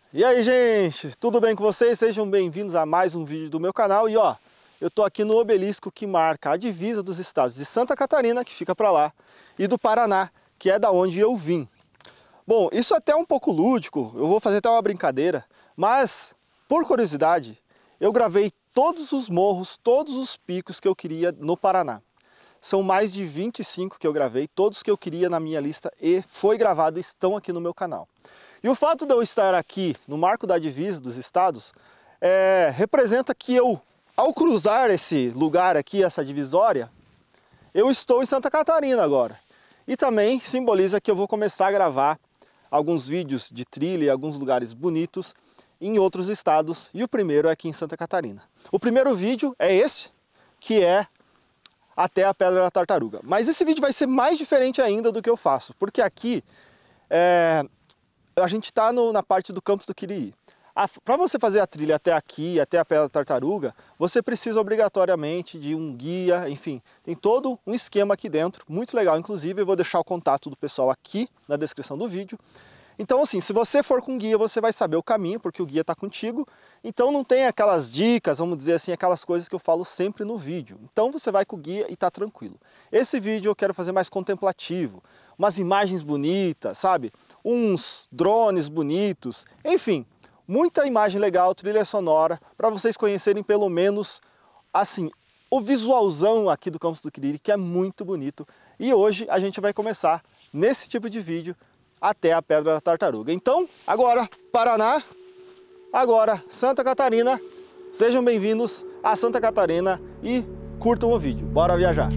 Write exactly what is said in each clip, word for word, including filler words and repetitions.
E aí, gente, tudo bem com vocês? Sejam bem-vindos a mais um vídeo do meu canal. E ó, eu tô aqui no obelisco que marca a divisa dos estados de Santa Catarina, que fica para lá, e do Paraná, que é da onde eu vim. Bom, isso até é um pouco lúdico, eu vou fazer até uma brincadeira, mas, por curiosidade, eu gravei todos os morros, todos os picos que eu queria no Paraná. São mais de vinte e cinco que eu gravei, todos que eu queria na minha lista e foi gravado, estão aqui no meu canal. E o fato de eu estar aqui no marco da divisa dos estados é, representa que eu, ao cruzar esse lugar aqui, essa divisória, eu estou em Santa Catarina agora. E também simboliza que eu vou começar a gravar alguns vídeos de trilha e alguns lugares bonitos em outros estados, e o primeiro é aqui em Santa Catarina. O primeiro vídeo é esse, que é até a Pedra da Tartaruga. Mas esse vídeo vai ser mais diferente ainda do que eu faço, porque aqui é, a gente está na parte do Campos do Quiriri. Para você fazer a trilha até aqui, até a Pedra da Tartaruga, você precisa obrigatoriamente de um guia, enfim, tem todo um esquema aqui dentro, muito legal. Inclusive eu vou deixar o contato do pessoal aqui na descrição do vídeo. Então assim, se você for com guia, você vai saber o caminho, porque o guia está contigo. Então não tem aquelas dicas, vamos dizer assim, aquelas coisas que eu falo sempre no vídeo. Então você vai com o guia e está tranquilo. Esse vídeo eu quero fazer mais contemplativo, umas imagens bonitas, sabe? Uns drones bonitos, enfim, muita imagem legal, trilha sonora, para vocês conhecerem pelo menos, assim, o visualzão aqui do Campos do Quiriri, que é muito bonito. E hoje a gente vai começar nesse tipo de vídeo até a Pedra da Tartaruga. Então, agora Paraná, agora Santa Catarina, sejam bem-vindos a Santa Catarina e curtam o vídeo. Bora viajar!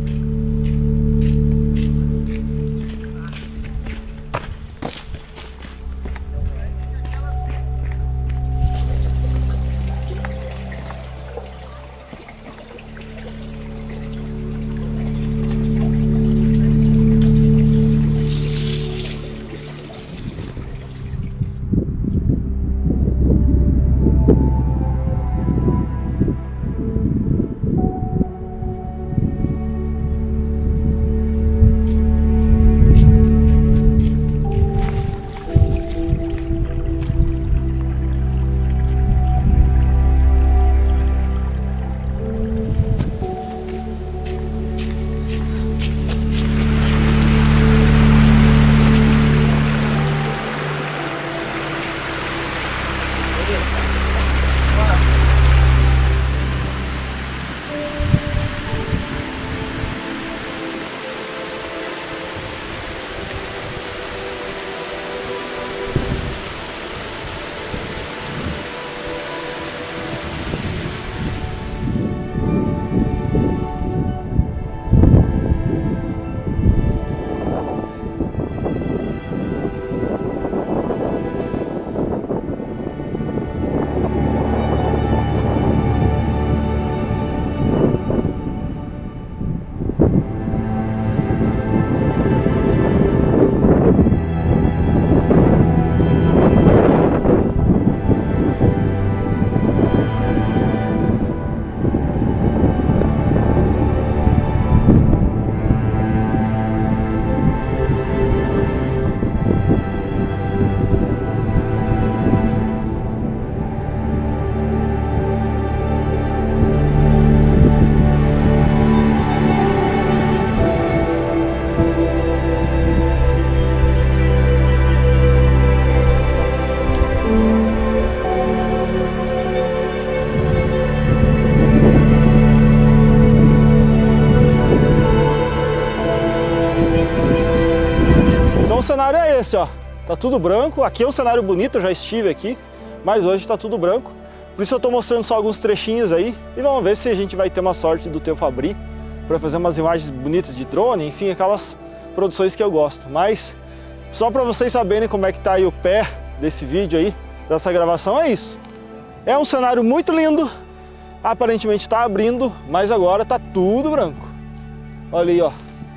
O cenário é esse, ó, tá tudo branco. Aqui é um cenário bonito, eu já estive aqui, mas hoje tá tudo branco. Por isso eu tô mostrando só alguns trechinhos aí e vamos ver se a gente vai ter uma sorte do tempo abrir para fazer umas imagens bonitas de drone, enfim, aquelas produções que eu gosto. Mas só para vocês saberem como é que tá aí o pé desse vídeo aí, dessa gravação, é isso. É um cenário muito lindo, aparentemente tá abrindo, mas agora tá tudo branco. Olha aí, ó.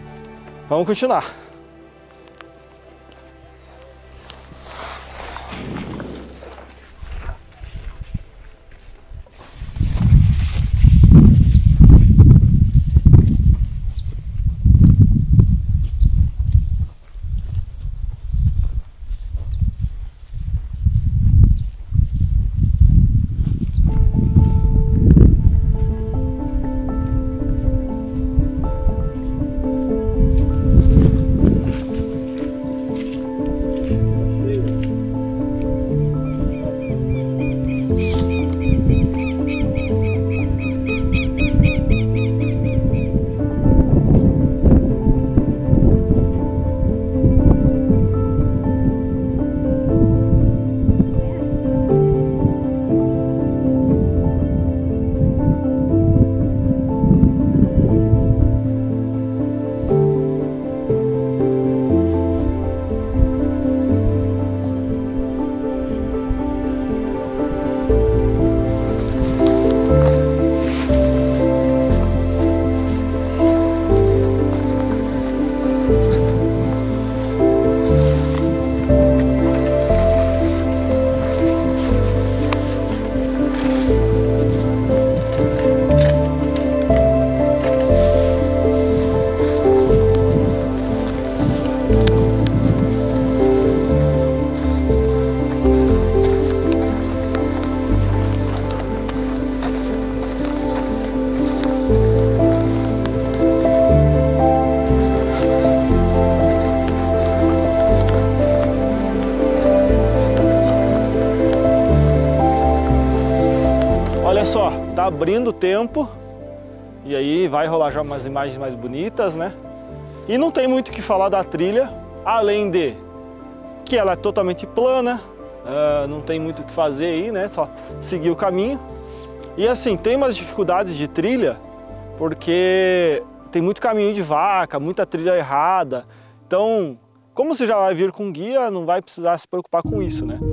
Vamos continuar. abrindo o tempo, e aí vai rolar já umas imagens mais bonitas, né? E não tem muito o que falar da trilha, além de que ela é totalmente plana, uh, não tem muito o que fazer aí, né? Só seguir o caminho. E assim, tem umas dificuldades de trilha, porque tem muito caminho de vaca, muita trilha errada. Então, como você já vai vir com guia, não vai precisar se preocupar com isso, né?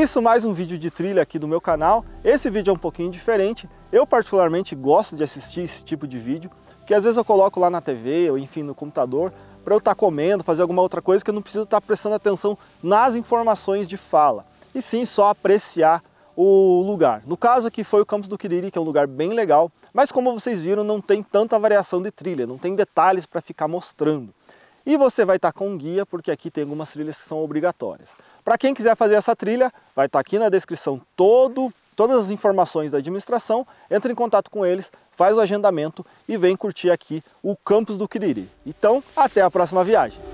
isso, mais um vídeo de trilha aqui do meu canal. Esse vídeo é um pouquinho diferente. Eu particularmente gosto de assistir esse tipo de vídeo, porque às vezes eu coloco lá na T V ou enfim no computador para eu estar comendo, fazer alguma outra coisa que eu não preciso estar prestando atenção nas informações de fala, e sim só apreciar o lugar. No caso aqui foi o Campos do Quiriri, que é um lugar bem legal, mas como vocês viram não tem tanta variação de trilha, não tem detalhes para ficar mostrando. E você vai estar com um guia, porque aqui tem algumas trilhas que são obrigatórias. Para quem quiser fazer essa trilha, vai estar aqui na descrição todo, todas as informações da administração, entra em contato com eles, faz o agendamento e vem curtir aqui o Campos do Quiriri. Então, até a próxima viagem!